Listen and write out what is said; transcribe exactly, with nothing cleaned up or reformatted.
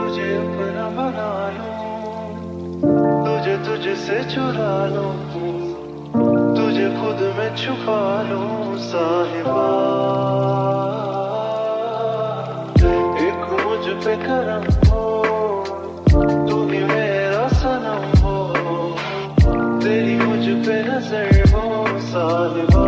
तुझे अपना बना लूं, तुझे तुझसे चुरा लूं, तुझे खुद में छुपा लूं साहिबा। एक मुझ पे करम हो, तू ही मेरा सनम हो, तेरी मुझ पे नजर हो साहिबा।